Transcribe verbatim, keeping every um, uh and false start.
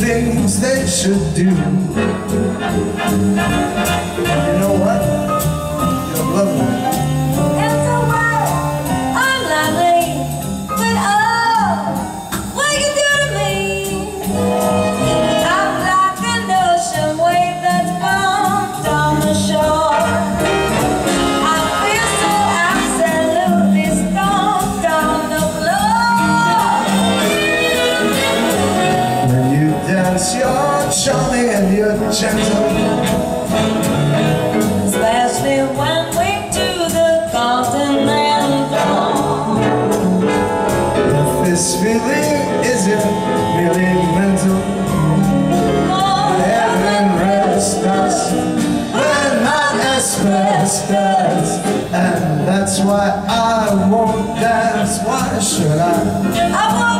things they should do. You know what? You're lovely. It's a word, I'm lovely, but oh, what you do to me? I'm like an ocean wave that's bumped on the shore. I feel so absolutely stomped on the floor. When you dance, you're charming and you're gentle, especially when we do the continental. if this feeling isn't really mental, heaven rest us, we're not asbestos, and that's why I won't dance. Why should I? I